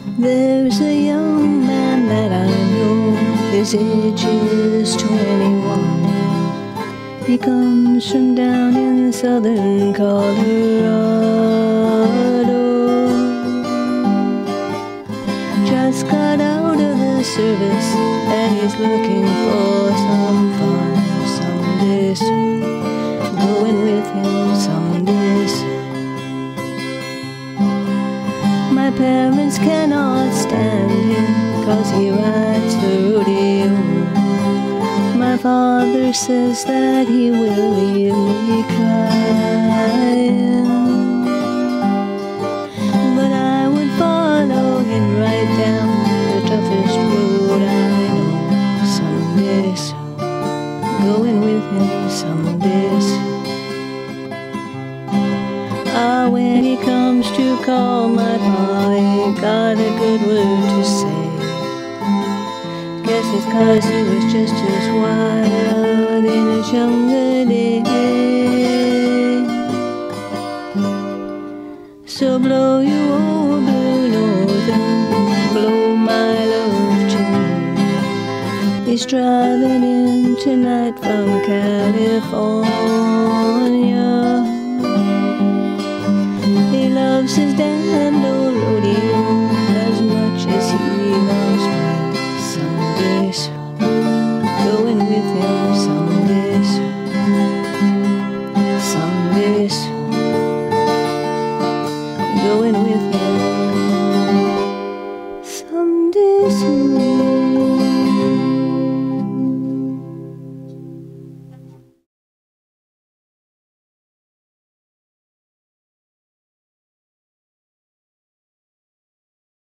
There's a young man that I know, his age is 21. He comes from down in southern Colorado. Just got out of the service and he's looking for some fun someday soon. Going with him someday soon. My parents cannot stand him 'cause he rides the rodeo. My father says that he will leave me crying, but I would follow him right down the toughest road I know someday soon. Going with him someday soon. Ah, when he comes to call my pa, ain't got a good word to say. Guess it's 'cause he was just as wild in his younger days. So blow you old blue northern, blow my love tune. He's driving in tonight from California. He loves his damned old rodeo.